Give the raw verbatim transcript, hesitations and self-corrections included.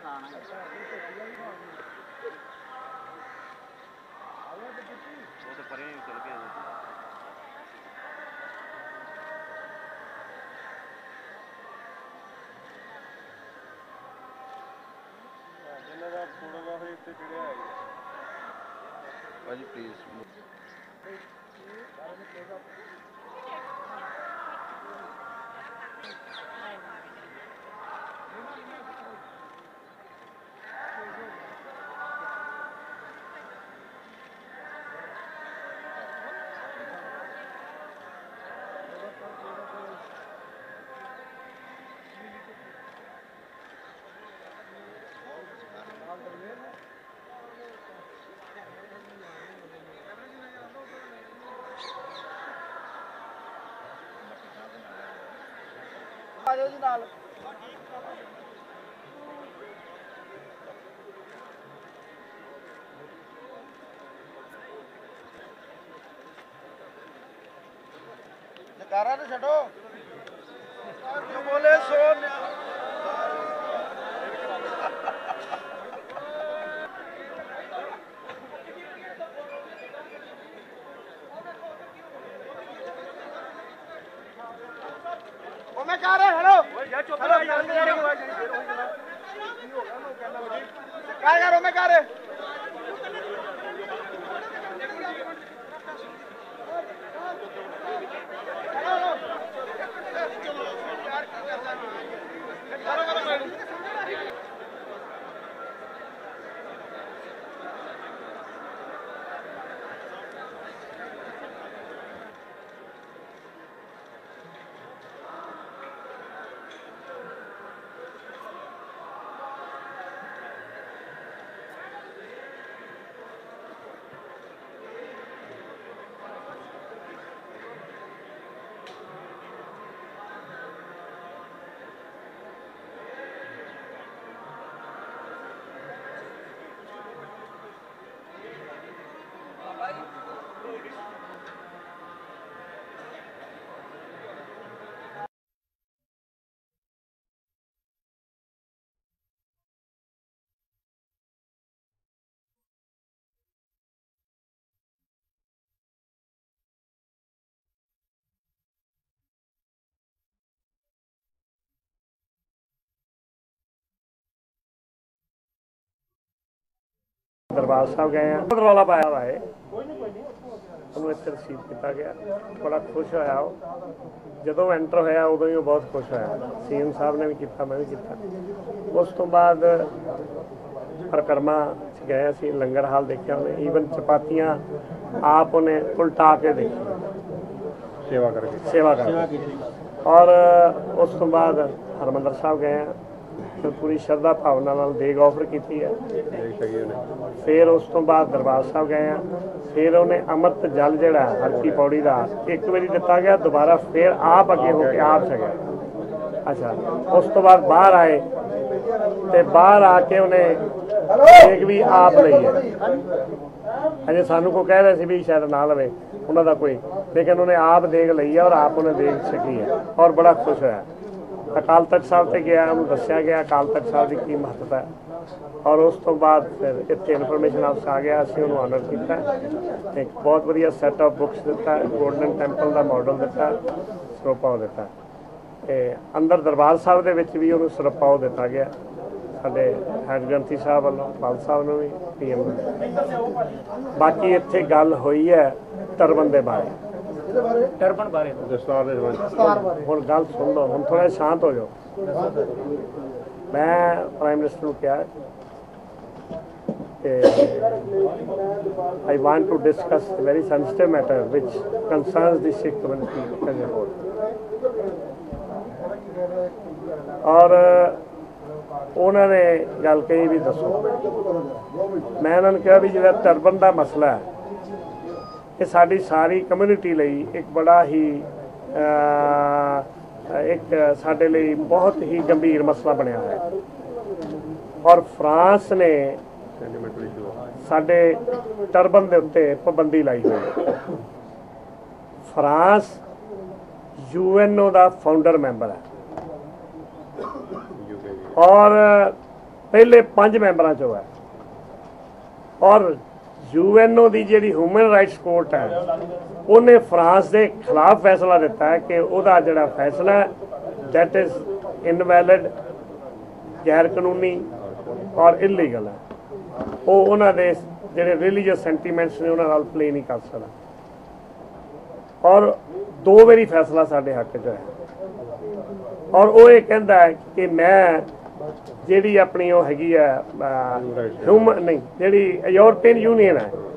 भाजी प्लीज नकारा तो छो जो बोले सो मैं कह रहा हेलो क्या करो मैं कह रहे दरबार साहब गए हैं रौला पाया हुआ है ਉਹਨੂੰ ਇੱਥੇ ਰਸੀਵ ਕੀਤਾ ਗਿਆ ਬੜਾ ਖੁਸ਼ ਹੋਇਆ ਉਹ ਜਦੋਂ ਐਂਟਰ ਹੋਇਆ ਉਦੋਂ ਹੀ ਉਹ ਬਹੁਤ ਖੁਸ਼ ਹੋਇਆ ਸੀਐਮ ਸਾਹਿਬ ਨੇ ਵੀ ਕੀਤਾ ਮੈਂ ਵੀ ਕੀਤਾ ਉਸ ਤੋਂ ਬਾਅਦ ਪਰਿਕਰਮਾ 'ਚ ਗਏ ਅਸੀਂ ਲੰਗਰ ਹਾਲ ਦੇਖਿਆ ਉਹਨੇ ਈਵਨ ਚਪਾਤੀਆਂ ਆਪ ਉਹਨੇ ਉਲਟਾ ਕੇ ਦੇਖੀ ਸੇਵਾ ਕਰਕੇ ਸੇਵਾ ਕਰਕੇ ਔਰ ਉਸ ਤੋਂ ਬਾਅਦ ਹਰਿਮੰਦਰ ਸਾਹਿਬ ਗਏ ਆ फिर पूरी श्रद्धा भावना नाल देग ऑफर की है फिर उस तो बाद दरबार साहब गए हैं फिर उन्हें अमृत जल जोड़ा हरकी पौड़ी का एक बारी दिता गया दोबारा फिर आप अगे होके आप सके अच्छा उस तो बाद बाहर आए तो बाहर आके उन्हें देग भी आप ली है अजे सानू को कह रहे थे भी शायद ना लवे उन्होंने कोई लेकिन उन्हें आप देग ली है और आप उन्हें देग छकी है और बड़ा खुश होया अकाल तख्त साहब से गया उन्होंने दसिया गया अकाल तख्त साहब की की महत्ता है और उस तो बाद फिर इतने इनफॉर्मेशन ऑफिस आ गया असीं उन्होंने ऑनर किया एक बहुत वधिया सैट ऑफ बुक्स दिता गोल्डन टैंपल का मॉडल दिता सरोपा दिता ते अंदर दरबार साहब के विच भी उन्होंने सरोपा दिता गया साडे हैड ग्रंथी साहब वालों पाल साहब नूं भी पी एम बाकी इत्थे गल होई है टर्बन के बारे टर्बन बारे दस्तार दे बारे हुण गल सुन लो हुण थोड़ा शांत हो जाओ मैं प्राइम मिनिस्टर को कहा I want to discuss a very sensitive matter which concerns the Sikh community as a whole और उन्होंने गल कही भी दसो मैं उन्होंने कहा भी जो टर्बन का मसला है ये साड़ी सारी कम्यूनिटी लई एक बड़ा ही एक साडे लई बहुत ही गंभीर मसला बनया है और फ्रांस ने साडे टर्बन के उत्ते पाबंदी लाई हुई फ्रांस यूएनओ का फाउंडर मैंबर है और पहले पांच मैंबरां चों है और यूएनओ की जी ह्यूमन राइट्स कोर्ट है उन्हें फ्रांस के खिलाफ फैसला दिता है कि वह जोड़ा फैसला है दैट इज इनवैलिड गैर कानूनी और इलीगल है वो उन्होंने जोड़े रिलीजियस सेंटीमेंट्स ने उन्होंने प्ले नहीं कर सकता और दो बारी फैसला साढ़े हक च है और वो ये कहता है कि मैं जी अपनी वो हैगी है ह्यूमन नहीं जी यूरोपियन यूनियन है